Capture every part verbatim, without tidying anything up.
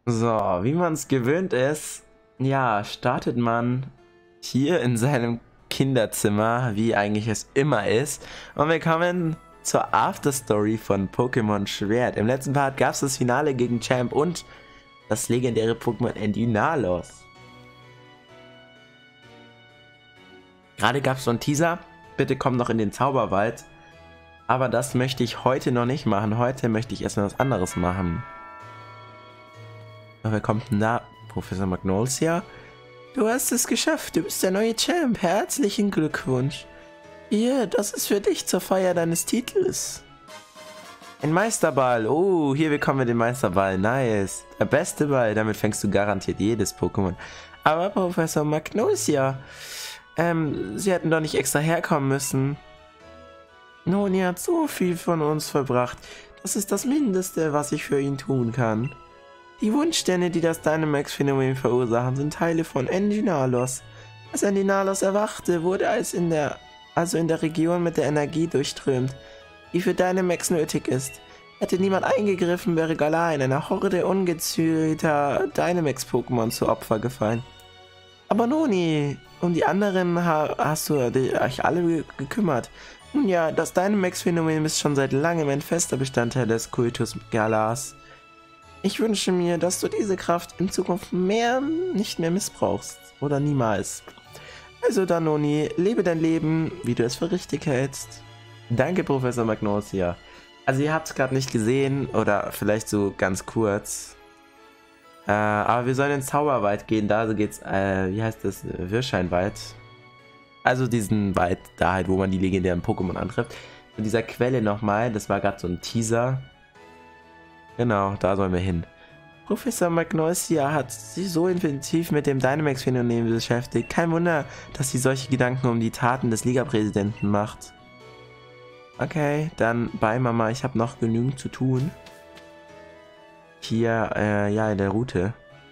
So, wie man es gewöhnt ist, ja, startet man hier in seinem Kinderzimmer, wie eigentlich es immer ist. Und wir kommen zur Afterstory von Pokémon Schwert. Im letzten Part gab es das Finale gegen Champ und das legendäre Pokémon Endynalos. Gerade gab es so einen Teaser, bitte komm noch in den Zauberwald. Aber das möchte ich heute noch nicht machen. Heute möchte ich erstmal was anderes machen. Wer kommt denn da? Professor Magnolia? Du hast es geschafft, du bist der neue Champ. Herzlichen Glückwunsch. Hier, das ist für dich zur Feier deines Titels. Ein Meisterball. Oh, hier bekommen wir den Meisterball. Nice. Der beste Ball. Damit fängst du garantiert jedes Pokémon. Aber Professor Magnolia, ähm, sie hätten doch nicht extra herkommen müssen. Nun, ihr habt so viel von uns verbracht. Das ist das Mindeste, was ich für ihn tun kann. Die Wunschsterne, die das Dynamax-Phänomen verursachen, sind Teile von Endynalos. Als Endynalos erwachte, wurde es in der, also in der Region mit der Energie durchströmt, die für Dynamax nötig ist. Hätte niemand eingegriffen, wäre Galar in einer Horde ungezügelter Dynamax-Pokémon zu Opfer gefallen. Aber Noni, um die anderen ha hast du euch alle ge gekümmert. Nun ja, das Dynamax-Phänomen ist schon seit langem ein fester Bestandteil des Kultus Galars. Ich wünsche mir, dass du diese Kraft in Zukunft mehr nicht mehr missbrauchst. Oder niemals. Also Danoni, lebe dein Leben, wie du es für richtig hältst. Danke, Professor Magnolia. Also ihr habt es gerade nicht gesehen, oder vielleicht so ganz kurz. Äh, aber wir sollen ins Zauberwald gehen, da so geht's, äh, wie heißt das, Wirrscheinwald. Also diesen Wald da halt, wo man die legendären Pokémon antrifft. Mit dieser Quelle nochmal, das war gerade so ein Teaser. Genau, da sollen wir hin. Professor Magnolia hat sich so intensiv mit dem Dynamax-Phänomen beschäftigt. Kein Wunder, dass sie solche Gedanken um die Taten des Liga-Präsidenten macht. Okay, dann bye Mama, ich habe noch genügend zu tun. Hier, äh, ja, in der Route.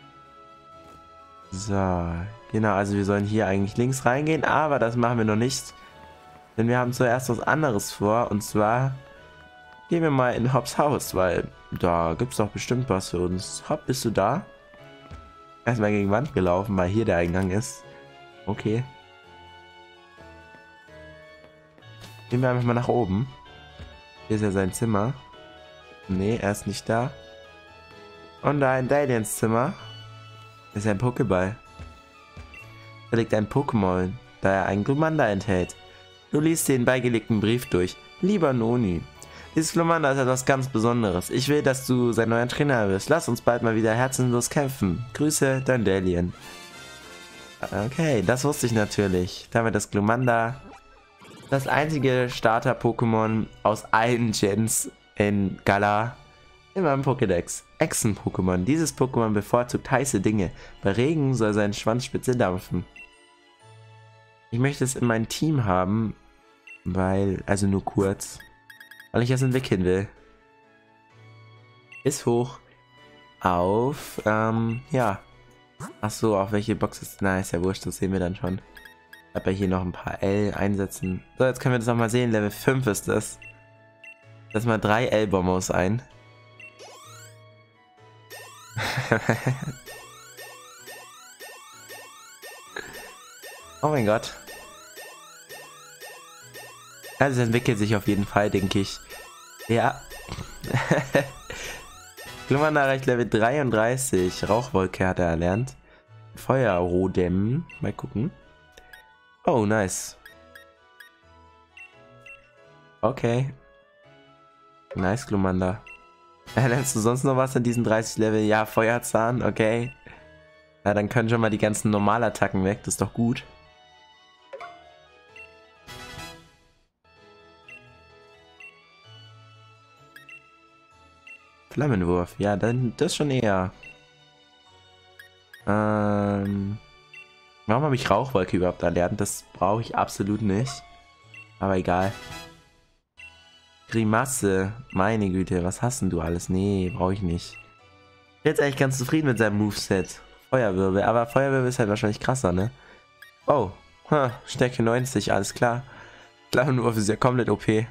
So, genau, also wir sollen hier eigentlich links reingehen, aber das machen wir noch nicht. Denn wir haben zuerst was anderes vor, und zwar gehen wir mal in Hops Haus, weil da gibt es doch bestimmt was für uns. Hopp, bist du da? Erstmal gegen die Wand gelaufen, weil hier der Eingang ist. Okay. Gehen wir einfach mal nach oben. Hier ist ja sein Zimmer. Nee, er ist nicht da. Und da in Dalians Zimmer ist ein Pokéball. Da liegt ein Pokémon, da er einen Glumanda enthält. Du liest den beigelegten Brief durch. Lieber Noni, dieses Glumanda ist etwas ganz Besonderes. Ich will, dass du sein neuer Trainer wirst. Lass uns bald mal wieder herzenlos kämpfen. Grüße, dein Dalian. Okay, das wusste ich natürlich. Damit das Glumanda das einzige Starter-Pokémon aus allen Gens in Galar in meinem Pokédex. Echsen-Pokémon. Dieses Pokémon bevorzugt heiße Dinge. Bei Regen soll seine Schwanzspitze dampfen. Ich möchte es in mein Team haben, weil, also nur kurz, weil ich es entwickeln will. Ist hoch auf, ähm, ja. Achso, auf welche Box ist, na, ist ja wurscht, das sehen wir dann schon. Ich habe ja hier noch ein paar L einsetzen. So, jetzt können wir das nochmal sehen, Level fünf ist das. Setz mal drei L-Bombos ein. Oh mein Gott. Also es entwickelt sich auf jeden Fall, denke ich. Ja. Glumanda erreicht Level dreiunddreißig. Rauchwolke hat er erlernt. Feuerrodem. Mal gucken. Oh, nice. Okay. Nice, Glumanda. Lernst du sonst noch was in diesen dreißig Level? Ja, Feuerzahn, okay. Ja, dann können schon mal die ganzen Normalattacken weg, das ist doch gut. Flammenwurf, ja, dann das schon eher. Ähm, warum habe ich Rauchwolke überhaupt erlernt? Das brauche ich absolut nicht. Aber egal. Grimasse, meine Güte, was hast denn du alles? Nee, brauche ich nicht. Ich bin jetzt eigentlich ganz zufrieden mit seinem Moveset. Feuerwirbel, aber Feuerwirbel ist halt wahrscheinlich krasser, ne? Oh, huh, Stärke neunzig, alles klar. Flammenwurf ist ja komplett O P.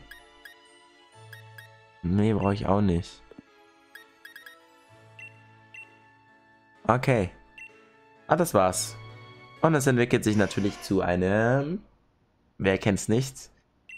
Nee, brauche ich auch nicht. Okay. Ah, das war's. Und es entwickelt sich natürlich zu einem... Wer kennt's nicht?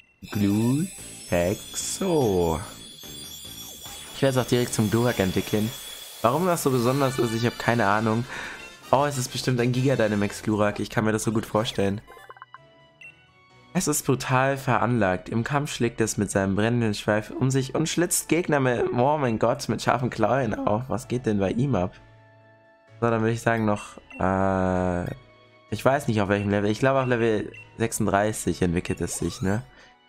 Glutexo. Ich werde es auch direkt zum Glurak entwickeln. Warum das so besonders ist, ich habe keine Ahnung. Oh, es ist bestimmt ein Giga Dynamax Glurak. Ich kann mir das so gut vorstellen. Es ist brutal veranlagt. Im Kampf schlägt es mit seinem brennenden Schweif um sich und schlitzt Gegner mit, oh mein Gott, mit scharfen Klauen auf. Was geht denn bei ihm ab? So, dann würde ich sagen noch, äh, ich weiß nicht auf welchem Level. Ich glaube auf Level sechsunddreißig entwickelt es sich, ne?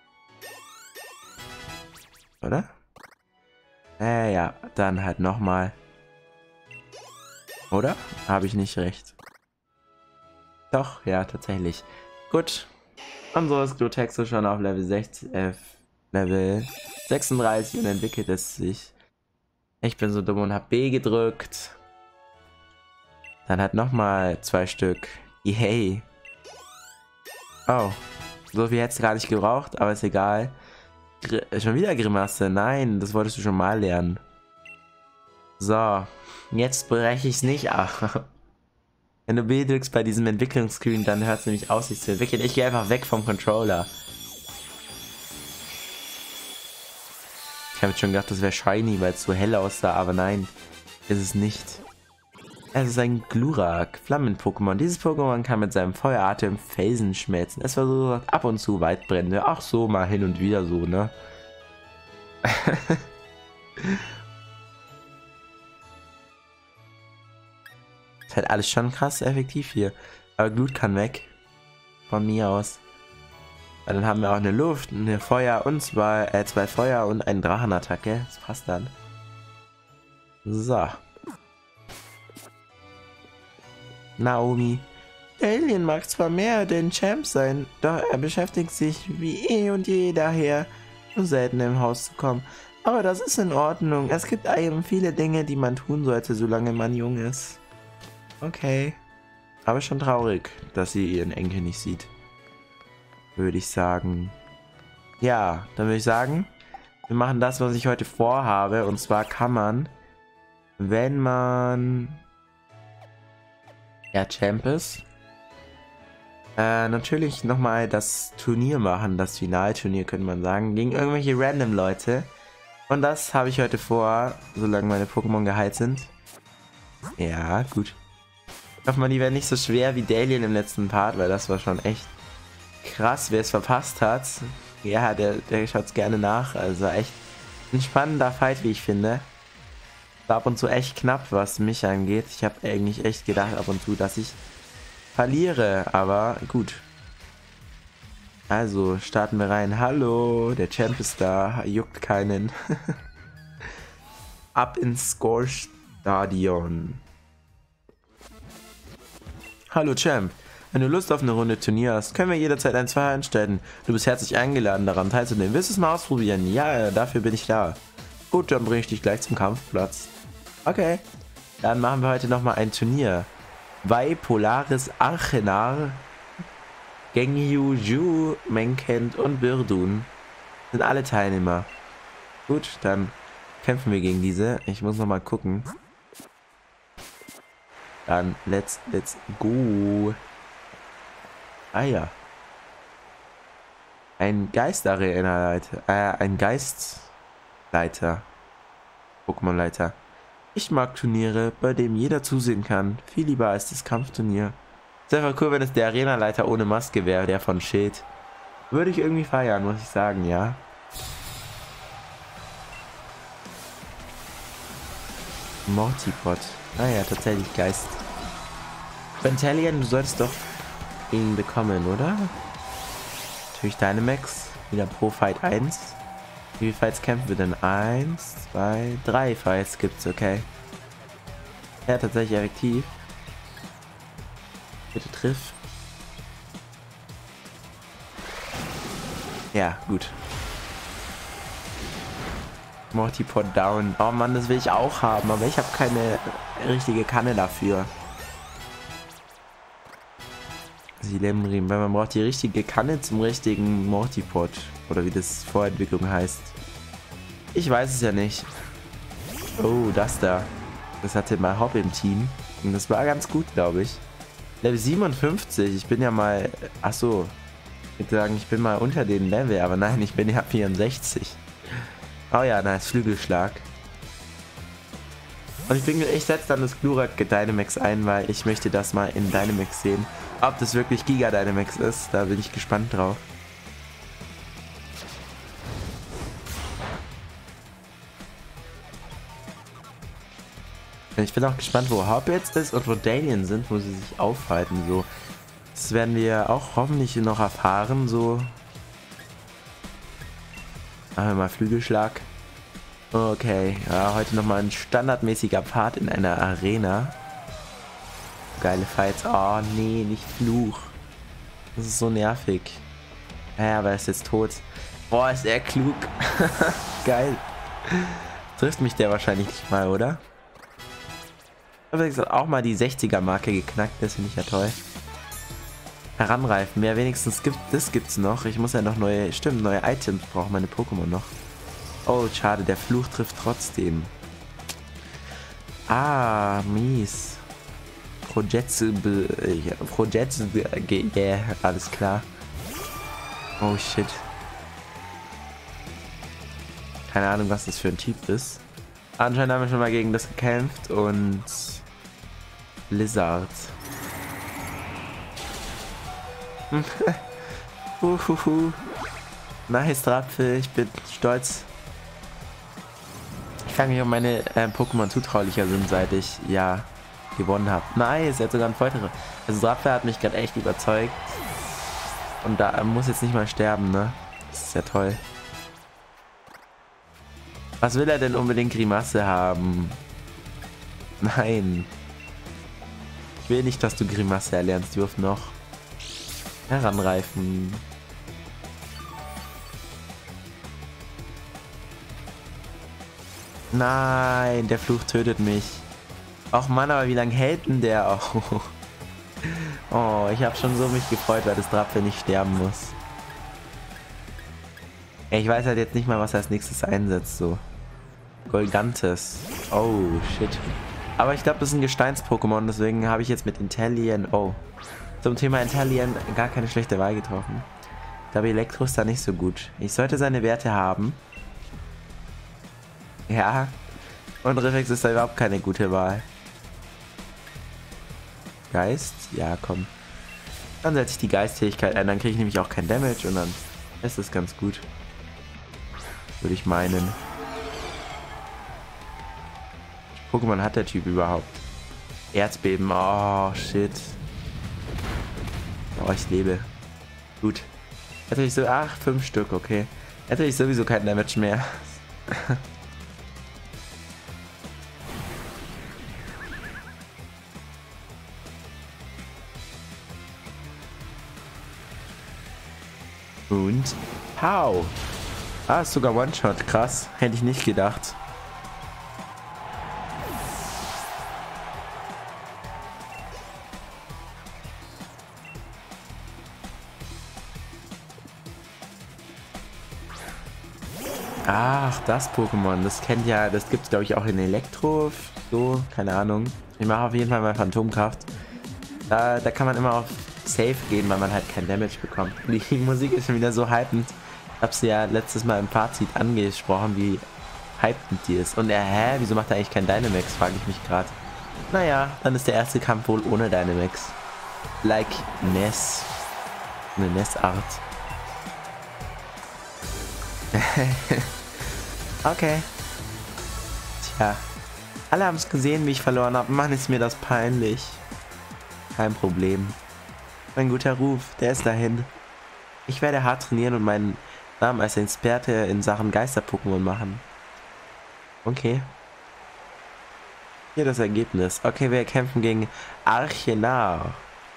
Oder? Äh, ja, dann halt nochmal. Oder? Habe ich nicht recht. Doch, ja, tatsächlich. Gut. Und so ist Glutexo schon auf Level sechzig, äh, Level sechsunddreißig und entwickelt es sich. Ich bin so dumm und hab B gedrückt. Dann hat nochmal zwei Stück. Yay. Oh. So viel hätte es gar nicht gebraucht, aber ist egal. Gr schon wieder Grimasse. Nein, das wolltest du schon mal lernen. So. Jetzt breche ich es nicht ab. Wenn du B drückst bei diesem Entwicklungsscreen, dann hört es nämlich aus, sich zu entwickeln. Ich gehe einfach weg vom Controller. Ich habe jetzt schon gedacht, das wäre shiny, weil es so hell aussah, aber nein, ist es nicht. Es ist ein Glurak, Flammen-Pokémon. Dieses Pokémon kann mit seinem Feueratem Felsen schmelzen. Es verursacht ab und zu Waldbrände. Ach so, mal hin und wieder so, ne? Ist halt alles schon krass effektiv hier. Aber Glut kann weg. Von mir aus. Weil dann haben wir auch eine Luft, eine Feuer und zwei, äh, zwei Feuer und eine Drachenattacke. Das passt dann. So. Naomi. Der Alien mag zwar mehr den Champ sein, doch er beschäftigt sich wie eh und je daher, nur selten im Haus zu kommen. Aber das ist in Ordnung. Es gibt eben viele Dinge, die man tun sollte, solange man jung ist. Okay. Aber schon traurig, dass sie ihren Enkel nicht sieht. Würde ich sagen. Ja, dann würde ich sagen, wir machen das, was ich heute vorhabe. Und zwar kann man, wenn man ja Champ ist, äh, natürlich nochmal das Turnier machen, das Finalturnier könnte man sagen, gegen irgendwelche random Leute. Und das habe ich heute vor, solange meine Pokémon geheilt sind. Ja, gut. Ich hoffe mal, die werden nicht so schwer wie Dalian im letzten Part, weil das war schon echt krass, wer es verpasst hat. Ja, der, der schaut es gerne nach. Also echt ein spannender Fight, wie ich finde. War ab und zu echt knapp, was mich angeht. Ich habe eigentlich echt gedacht ab und zu, dass ich verliere, aber gut. Also, starten wir rein. Hallo, der Champ ist da, juckt keinen. Ab ins Score-Stadion. Hallo Champ, wenn du Lust auf eine Runde Turnier hast, können wir jederzeit ein zwei anstellen. Du bist herzlich eingeladen, daran teilzunehmen. Willst du es mal ausprobieren? Ja, dafür bin ich da. Gut, dann bringe ich dich gleich zum Kampfplatz. Okay, dann machen wir heute nochmal ein Turnier. Bei Polaris Archenar, Gengyu, Ju, Menkent und Birdun sind alle Teilnehmer. Gut, dann kämpfen wir gegen diese. Ich muss nochmal gucken. Dann let's, let's go. Ah ja. Ein Geisterleiter. Äh, ein Geistleiter. Pokémon-Leiter. Ich mag Turniere, bei dem jeder zusehen kann. Viel lieber als das Kampfturnier. Ist einfach cool, wenn es der Arena-Leiter ohne Maske wäre, der von Schild. Würde ich irgendwie feiern, muss ich sagen, ja. Mortipod. Ah ja, tatsächlich Geist. Ventalian, du solltest doch ihn bekommen, oder? Natürlich Dynamax. Wieder pro Fight eins. Wie viele Fights kämpfen wir denn? eins, zwei, drei Fights gibt's, okay. Ja, tatsächlich effektiv. Bitte triff. Ja, gut. Mortipod down. Oh Mann, das will ich auch haben, aber ich habe keine richtige Kanne dafür. Silemrim, weil man braucht die richtige Kanne zum richtigen Mortipod. Oder wie das Vorentwicklung heißt. Ich weiß es ja nicht. Oh, das da. Das hatte mal Hop im Team. Und das war ganz gut, glaube ich. Level siebenundfünfzig, ich bin ja mal... Achso, ich würde sagen, ich bin mal unter den Level, aber nein, ich bin ja vierundsechzig. Oh ja, nice, Flügelschlag. Und ich bin, ich setze dann das Glurak Dynamax ein, weil ich möchte das mal in Dynamax sehen. Ob das wirklich Giga Dynamax ist, da bin ich gespannt drauf. Ich bin auch gespannt, wo Hop jetzt ist und wo Dalian sind, wo sie sich aufhalten. So, das werden wir auch hoffentlich noch erfahren. So, machen wir mal Flügelschlag. Okay, ja, heute nochmal ein standardmäßiger Part in einer Arena. Geile Fights. Oh nee, nicht Fluch. Das ist so nervig. Ja, aber er ist jetzt tot. Boah, ist er klug. Geil. Trifft mich der wahrscheinlich nicht mal, oder? Aber wie gesagt, auch mal die sechziger Marke geknackt, das finde ich ja toll. Heranreifen, ja wenigstens gibt das gibt's noch. Ich muss ja noch neue, stimmt, neue Items brauchen meine Pokémon noch. Oh, schade, der Fluch trifft trotzdem. Ah, mies. Projetze, Projetze, yeah, alles klar. Oh shit. Keine Ahnung, was das für ein Typ ist. Anscheinend haben wir schon mal gegen das gekämpft und Blizzard. Uhuhu. Nice Trapfel, ich bin stolz. Ich frage mich, ob meine äh, Pokémon zutraulicher sind, seit ich ja gewonnen habe. Nice, er hat sogar einen Folterer. Also Trapfel hat mich gerade echt überzeugt. Und da muss jetzt nicht mal sterben, ne? Das ist ja toll. Was will er denn unbedingt Grimasse haben? Nein. Ich will nicht, dass du Grimasse erlernst. Wirf noch. Heranreifen. Nein, der Fluch tötet mich. Och Mann, aber wie lange hält denn der auch? Oh, ich habe schon so mich gefreut, weil das Trapfel nicht sterben muss. Ich weiß halt jetzt nicht mal, was er als nächstes einsetzt, so. Golgantes. Oh, shit. Aber ich glaube, das ist ein Gesteins-Pokémon, deswegen habe ich jetzt mit Inteleon... Oh. Zum Thema Inteleon gar keine schlechte Wahl getroffen. Ich glaube, Elektro ist da nicht so gut. Ich sollte seine Werte haben. Ja. Und Reflex ist da überhaupt keine gute Wahl. Geist? Ja, komm. Dann setze ich die Geistfähigkeit ein, dann kriege ich nämlich auch kein Damage und dann ist es ganz gut. Würde ich meinen. Pokémon hat der Typ überhaupt? Erzbeben, oh shit. Oh, ich lebe. Gut. Jetzt habe ich so, ach, fünf Stück, okay. Jetzt habe ich sowieso kein Damage mehr. Und pow. Ah, ist sogar One-Shot, krass. Hätte ich nicht gedacht. Ach, das Pokémon, das kennt ja, das gibt es glaube ich auch in Elektro, so, keine Ahnung. Ich mache auf jeden Fall mal Phantomkraft. Da, da kann man immer auf Safe gehen, weil man halt kein Damage bekommt. Die Musik ist schon wieder so hypend. Ich habe sie ja letztes Mal im Fazit angesprochen, wie hypend die ist. Und er, hä, wieso macht er eigentlich kein Dynamax, frage ich mich gerade. Naja, dann ist der erste Kampf wohl ohne Dynamax. Like Ness. Eine Ness-Art. Okay. Tja. Alle haben es gesehen, wie ich verloren habe. Mann, ist mir das peinlich. Kein Problem. Mein guter Ruf, der ist dahin. Ich werde hart trainieren und meinen Namen als Experte in Sachen Geister-Pokémon machen. Okay. Hier das Ergebnis. Okay, wir kämpfen gegen Archenar.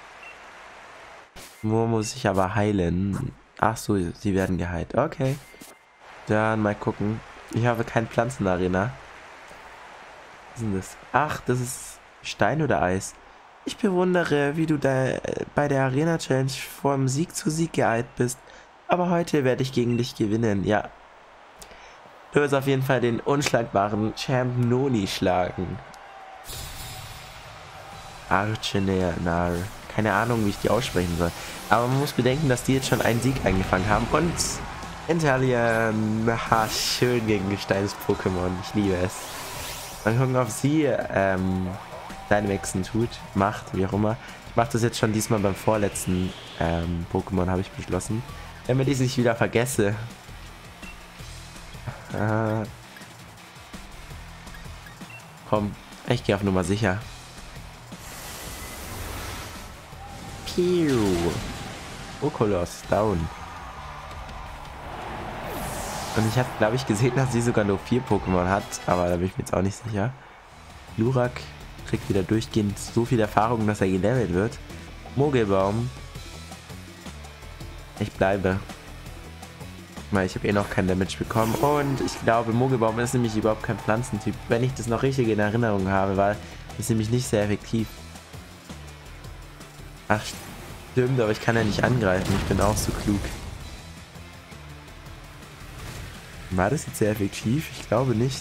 Wo muss ich aber heilen? Ach so, sie werden geheilt. Okay. Dann mal gucken. Ich habe keinen Pflanzenarena. Was ist denn das? Ach, das ist Stein oder Eis. Ich bewundere, wie du da bei der Arena Challenge vom Sieg zu Sieg geeilt bist. Aber heute werde ich gegen dich gewinnen, ja. Du wirst auf jeden Fall den unschlagbaren Champ Noni schlagen. Archenar. Keine Ahnung, wie ich die aussprechen soll. Aber man muss bedenken, dass die jetzt schon einen Sieg eingefangen haben. Und Inteleon, ha, schön gegen Gesteins-Pokémon. Ich liebe es. Mal gucken, ob sie ähm, Dynamaxen tut, macht, wie auch immer. Ich mache das jetzt schon diesmal beim vorletzten ähm, Pokémon, habe ich beschlossen. Damit ich es nicht wieder vergesse. Äh, komm, ich gehe auf Nummer sicher. Piu. Okolos, down. Und ich habe, glaube ich, gesehen, dass sie sogar nur vier Pokémon hat, aber da bin ich mir jetzt auch nicht sicher. Glurak kriegt wieder durchgehend so viel Erfahrung, dass er gelevelt wird. Mogelbaum. Ich bleibe. Weil ich habe eh noch kein Damage bekommen. Und ich glaube, Mogelbaum ist nämlich überhaupt kein Pflanzentyp. Wenn ich das noch richtig in Erinnerung habe, weil das nämlich nicht sehr effektiv. Ach, stimmt, aber ich kann ja nicht angreifen. Ich bin auch so klug. War das jetzt sehr effektiv? Ich glaube nicht.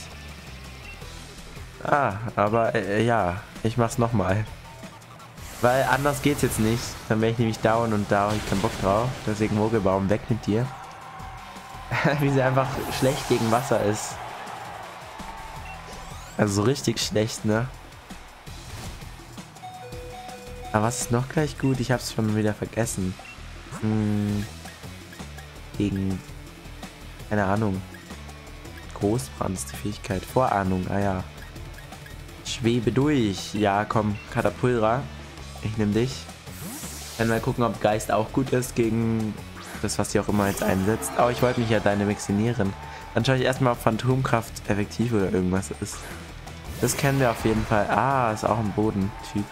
Ah, aber äh, ja, ich mach's nochmal. Weil anders geht's jetzt nicht. Dann wäre ich nämlich down und da habe ich keinen Bock drauf. Deswegen Mogelbaum, weg mit dir. Wie sie einfach schlecht gegen Wasser ist. Also so richtig schlecht, ne? Aber was ist noch gleich gut? Ich hab's schon wieder vergessen. Hm. Gegen... Keine Ahnung. Großbrand ist die Fähigkeit. Vorahnung, ah ja. Schwebe durch. Ja, komm, Katapulra. Ich nehm dich. Dann mal gucken, ob Geist auch gut ist gegen das, was sie auch immer jetzt einsetzt. Oh, ich wollte mich ja deine maximieren. Dann schaue ich erstmal, ob Phantomkraft effektiv oder irgendwas ist. Das kennen wir auf jeden Fall. Ah, ist auch ein Bodentyp.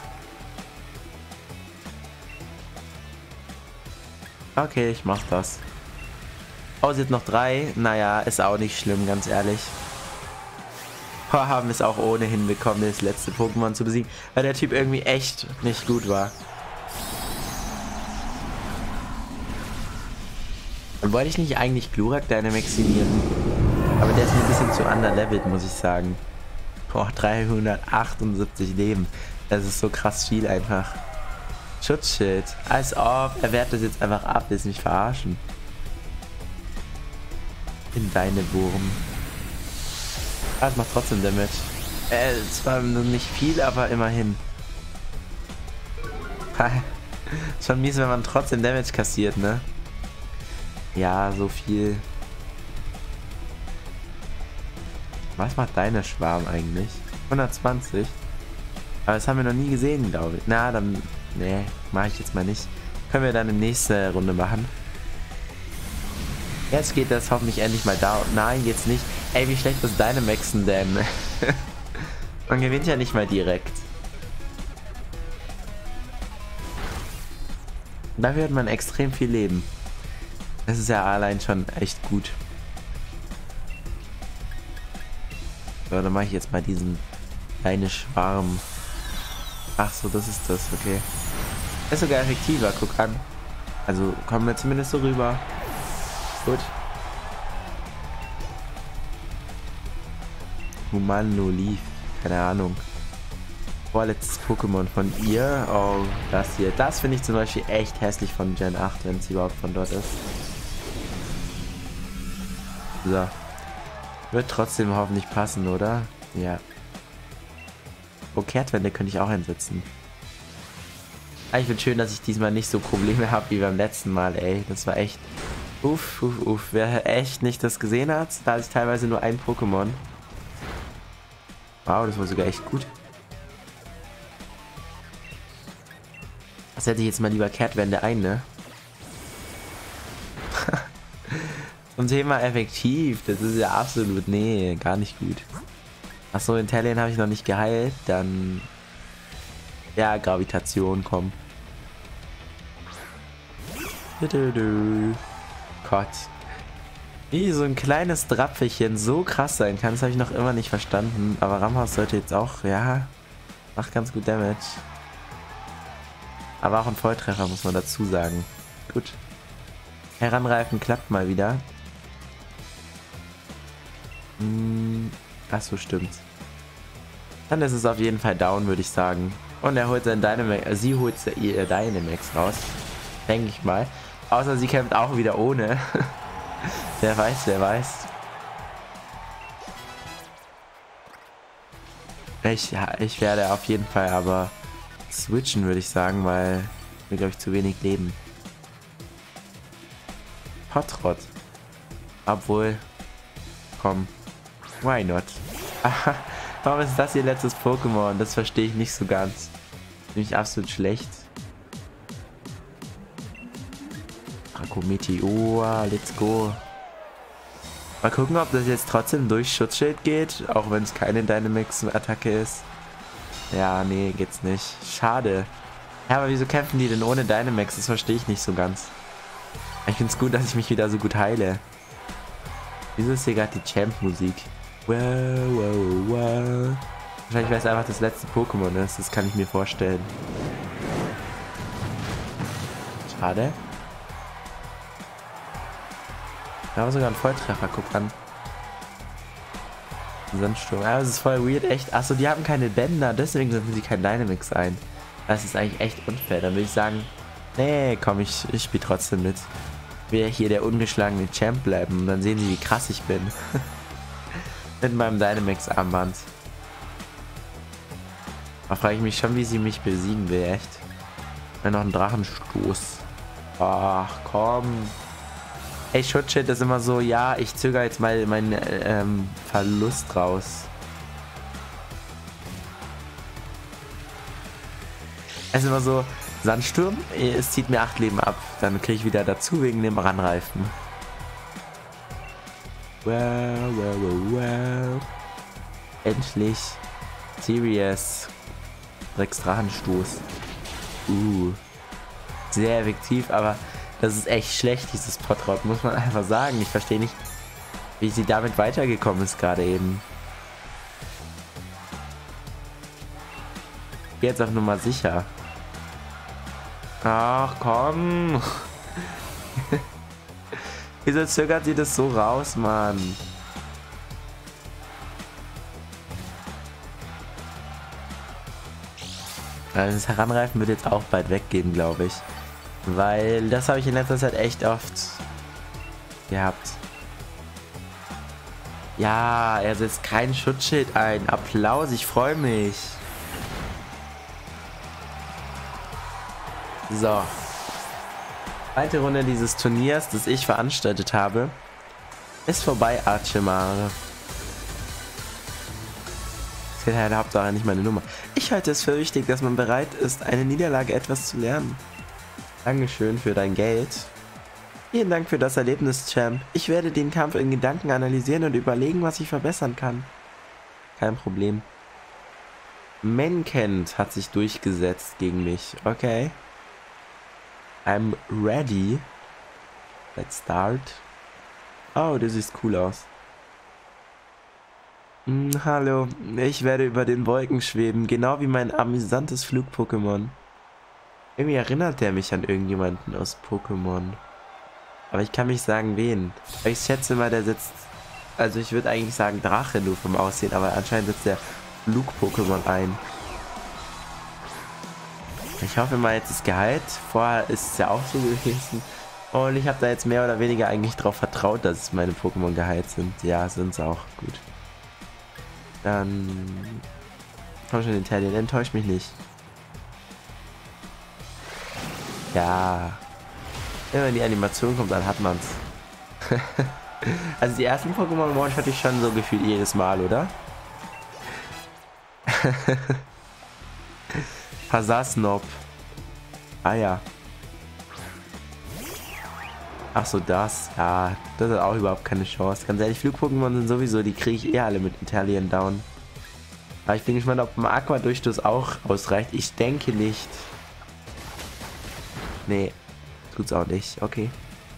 Okay, ich mach das. Oh, sie hat noch drei. Naja, ist auch nicht schlimm, ganz ehrlich. Oh, haben es auch ohne hinbekommen, das letzte Pokémon zu besiegen, weil der Typ irgendwie echt nicht gut war. Und wollte ich nicht eigentlich Glurak deine maximieren? Aber der ist mir ein bisschen zu underlevelt, muss ich sagen. Boah, dreihundertachtundsiebzig Leben. Das ist so krass viel einfach. Schutzschild. Als ob. Er wehrt das jetzt einfach ab. Willst du mich verarschen? In deine Wurm. Ah, es macht trotzdem Damage. Äh, zwar nicht viel, aber immerhin. Schon mies, wenn man trotzdem Damage kassiert, ne? Ja, so viel. Was macht deine Schwarm eigentlich? hundertzwanzig? Aber das haben wir noch nie gesehen, glaube ich. Na, dann... Nee, mache ich jetzt mal nicht. Können wir dann in nächste Runde machen. Jetzt geht das hoffentlich endlich mal da. Nein, geht's nicht. Ey, wie schlecht ist deine Maxen denn? Man gewinnt ja nicht mal direkt. Dafür hat man extrem viel Leben. Das ist ja allein schon echt gut. So, dann mache ich jetzt mal diesen kleinen Schwarm. Ach so, das ist das, okay. Ist sogar effektiver, guck an. Also kommen wir zumindest so rüber. Gut. Humanoliv. Keine Ahnung. Vorletztes Pokémon von ihr. Oh, das hier. Das finde ich zum Beispiel echt hässlich von Gen acht, wenn es überhaupt von dort ist. So. Wird trotzdem hoffentlich passen, oder? Ja. Oh, Kehrtwende könnte ich auch einsetzen. Ich finde schön, dass ich diesmal nicht so Probleme habe wie beim letzten Mal, ey. Das war echt... Uff, uff, uff. Wer echt nicht das gesehen hat, da hatte ich teilweise nur ein Pokémon. Wow, das war sogar echt gut. Das hätte ich jetzt mal lieber Kehrtwende ein, ne? Zum Thema effektiv, das ist ja absolut, nee, gar nicht gut. Achso, in Inteleon habe ich noch nicht geheilt, dann... Ja, Gravitation, komm. Gott. Wie so ein kleines Drapfelchen so krass sein kann, das habe ich noch immer nicht verstanden. Aber Ramhaus sollte jetzt auch, ja, macht ganz gut Damage. Aber auch ein Volltreffer, muss man dazu sagen. Gut. Heranreifen klappt mal wieder. Hm, ach so, stimmt. Dann ist es auf jeden Fall down, würde ich sagen. Und er holt seinen Dynamax, äh, sie holt ihr Dynamax raus. Denke ich mal. Außer sie kämpft auch wieder ohne. Wer weiß, wer weiß. Ich, ja, ich werde auf jeden Fall aber switchen, würde ich sagen, weil mir, glaube ich, zu wenig Leben. Hotrod. Obwohl. Komm. Why not? Warum ist das ihr letztes Pokémon? Das verstehe ich nicht so ganz. Nämlich absolut schlecht. Draco Meteor, let's go. Mal gucken, ob das jetzt trotzdem durch Schutzschild geht, auch wenn es keine Dynamax-Attacke ist. Ja, nee, geht's nicht. Schade. Ja, aber wieso kämpfen die denn ohne Dynamax? Das verstehe ich nicht so ganz. Ich finde es gut, dass ich mich wieder so gut heile. Wieso ist hier gerade die Champ-Musik? Wow, wow, wow. Wahrscheinlich, weil es einfach das letzte Pokémon ist. Das kann ich mir vorstellen. Schade. Da war sogar ein Volltreffer, guck an. Sandsturm. Ja, das ist voll weird, echt. Achso, die haben keine Bänder, deswegen setzen sie kein Dynamax ein. Das ist eigentlich echt unfair. Dann würde ich sagen, nee, komm, ich, ich spiele trotzdem mit. Ich will hier der ungeschlagene Champ bleiben. Und dann sehen sie, wie krass ich bin. Mit meinem Dynamax-Armband. Da frage ich mich schon, wie sie mich besiegen will, echt. Ja, noch ein Drachenstoß. Ach, komm. Ey, Schutzschild ist immer so, ja, ich zögere jetzt mal meinen ähm, Verlust raus. Es ist immer so, Sandsturm, es zieht mir acht Leben ab. Dann kriege ich wieder dazu wegen dem Ranreifen. Wow, wow, wow, wow. Endlich. Serious. Rex Drachenstoß. Uh. Sehr effektiv, aber das ist echt schlecht, dieses Potrod, muss man einfach sagen. Ich verstehe nicht, wie sie damit weitergekommen ist gerade eben. Jetzt auf Nummer sicher. Ach komm. Wieso zögert sie das so raus, Mann? Also das Heranreifen wird jetzt auch bald weggehen, glaube ich. Weil das habe ich in letzter Zeit echt oft gehabt. Ja, er setzt kein Schutzschild ein. Applaus, ich freue mich. So. Zweite Runde dieses Turniers, das ich veranstaltet habe, ist vorbei, Archimare. Das ist halt Hauptsache nicht meine Nummer. Ich halte es für wichtig, dass man bereit ist, eine Niederlage etwas zu lernen. Dankeschön für dein Geld. Vielen Dank für das Erlebnis, Champ. Ich werde den Kampf in Gedanken analysieren und überlegen, was ich verbessern kann. Kein Problem. Menkent hat sich durchgesetzt gegen mich. Okay. I'm ready. Let's start. Oh, das sieht cool aus. Hm, hallo, ich werde über den Wolken schweben, genau wie mein amüsantes Flug-Pokémon. Irgendwie erinnert der mich an irgendjemanden aus Pokémon. Aber ich kann nicht sagen, wen. Ich schätze mal, der sitzt... Also ich würde eigentlich sagen Drache nur vom Aussehen, aber anscheinend setzt der Flug-Pokémon ein. Ich hoffe mal, jetzt ist geheilt. Vorher ist es ja auch so gewesen. Und ich habe da jetzt mehr oder weniger eigentlich drauf vertraut, dass meine Pokémon geheilt sind. Ja, sind sie auch. Gut. Dann... Komm schon, Italien, enttäuscht mich nicht. Ja. Wenn die Animation kommt, dann hat man's. Also die ersten Pokémon hatte ich schon so gefühlt jedes Mal, oder? Hasasnob. Ah ja. Ach so, das. Ja, das hat auch überhaupt keine Chance. Ganz ehrlich, Flug-Pokémon sind sowieso, die kriege ich eh alle mit Italien down. Aber ich bin gespannt, ob ein Aqua-Durchstoß auch ausreicht. Ich denke nicht. Nee, tut's auch nicht. Okay.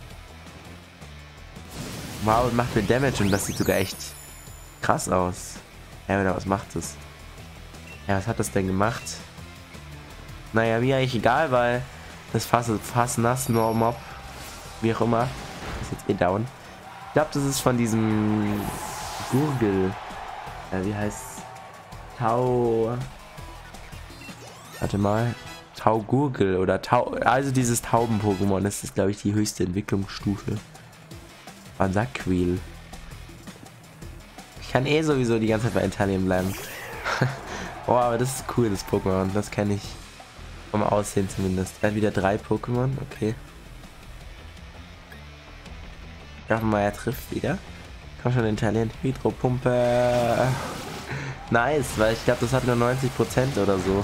Wow, und macht mir Damage und das sieht sogar echt krass aus. Ja, oder was macht es? Ja, was hat das denn gemacht? Naja, mir eigentlich egal, weil das Fass, Fass nass, nur Mob, wie auch immer, ist jetzt eh down. Ich glaube, das ist von diesem Gurgel. Ja, wie heißt Tau? Warte mal. Taugurgel oder Tau... Also dieses Tauben-Pokémon, das ist, glaube ich, die höchste Entwicklungsstufe. Bansaquil. Ich kann eh sowieso die ganze Zeit bei Italien bleiben. Oh, aber das ist cool, das Pokémon. Das kenne ich vom Aussehen zumindest. Er hat wieder drei Pokémon, okay. Ich hoffe mal, er trifft wieder. Komm schon, Italien. Hydropumpe. Nice, weil ich glaube, das hat nur neunzig Prozent oder so.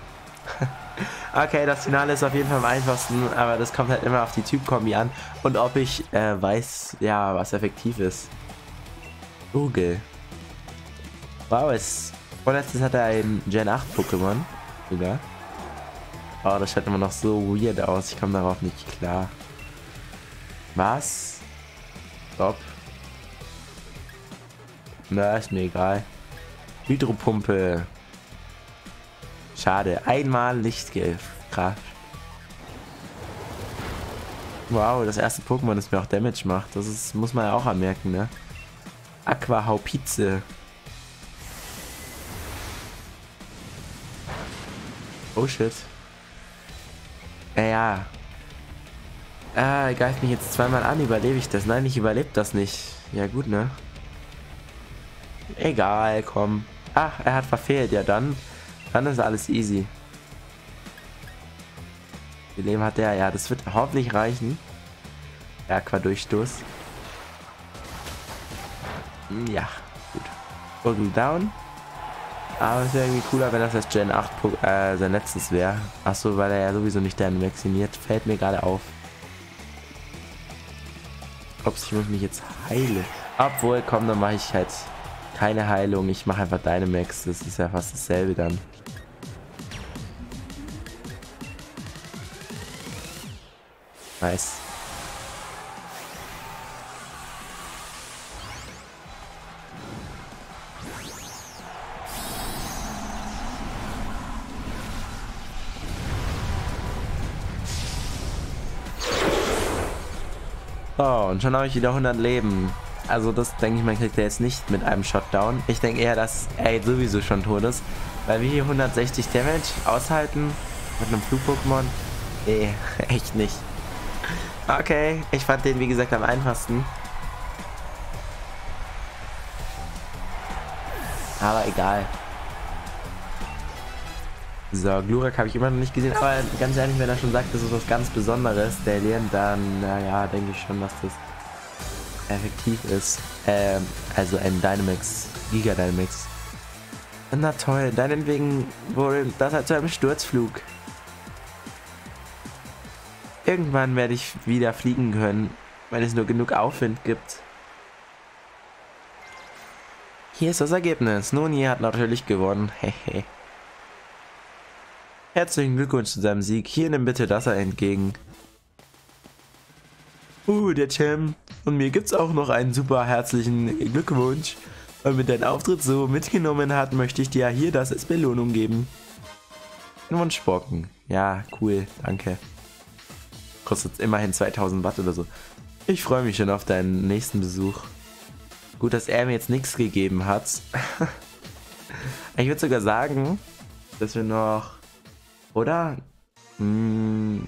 Okay, das Finale ist auf jeden Fall am einfachsten, aber das kommt halt immer auf die Typ-Kombi an und ob ich äh, weiß, ja, was effektiv ist. Google. Wow, es vorletztes hat er ein Gen acht Pokémon sogar. Oh, das schaut immer noch so weird aus, ich komme darauf nicht klar. Was? Stopp. Na, ist mir egal. Hydropumpe. Schade. Einmal Lichtkraft. Wow, das erste Pokémon, das mir auch Damage macht. Das ist, muss man ja auch anmerken, ne? Aqua Haupize. Oh shit. Äh, ja. Ah, er greift mich jetzt zweimal an. Überlebe ich das? Nein, ich überlebe das nicht. Ja gut, ne? Egal, komm. Ach, er hat verfehlt. Ja, dann. Dann ist alles easy. Wie Leben hat der? Ja, das wird hoffentlich reichen. Ja, Aqua-Durchstoß. Ja, gut. Gurgel down. Aber es wäre irgendwie cooler, wenn das das Gen acht äh, sein letztes wäre. Achso, weil er ja sowieso nicht dann vacciniert. Fällt mir gerade auf. Ups, ich muss mich jetzt heilen. Obwohl, komm, dann mache ich halt keine Heilung. Ich mache einfach Dynamax. Das ist ja fast dasselbe dann. Nice. So, und schon habe ich wieder hundert Leben. Also das, denke ich mal, kriegt er jetzt nicht mit einem Shotdown. Ich denke eher, dass er sowieso schon tot ist. Weil wir hier hundertsechzig Damage aushalten mit einem Flug-Pokémon. Nee, echt nicht. Okay, ich fand den, wie gesagt, am einfachsten. Aber egal. So, Glurak habe ich immer noch nicht gesehen, aber ganz ehrlich, wenn er schon sagt, das ist was ganz Besonderes, der Alien, dann, naja, denke ich schon, dass das effektiv ist. Ähm, also ein Dynamax, Giga Dynamax. Na toll, deinetwegen wohl das halt zu einem Sturzflug. Irgendwann werde ich wieder fliegen können, wenn es nur genug Aufwind gibt. Hier ist das Ergebnis. Noni hat natürlich gewonnen. Hehe. Herzlichen Glückwunsch zu seinem Sieg. Hier nimm bitte das entgegen. Uh, der Champ. Und mir gibt's auch noch einen super herzlichen Glückwunsch. Weil mir dein Auftritt so mitgenommen hat, möchte ich dir hier das als Belohnung geben. Ein Wunschbrocken. Ja, cool. Danke. Kostet immerhin zweitausend Watt oder so. Ich freue mich schon auf deinen nächsten Besuch. Gut, dass er mir jetzt nichts gegeben hat. Ich würde sogar sagen, dass wir noch... Oder? Hm.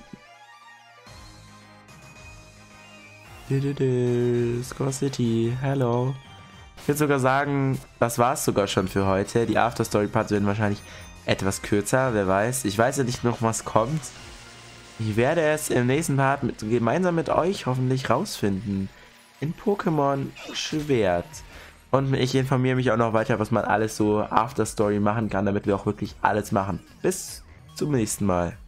Score City, hello. Ich würde sogar sagen, das war es sogar schon für heute. Die Afterstory-Parts werden wahrscheinlich etwas kürzer, wer weiß. Ich weiß ja nicht noch, was kommt. Ich werde es im nächsten Part mit, gemeinsam mit euch hoffentlich rausfinden. In Pokémon Schwert. Und ich informiere mich auch noch weiter, was man alles so Afterstory machen kann, damit wir auch wirklich alles machen. Bis zum nächsten Mal.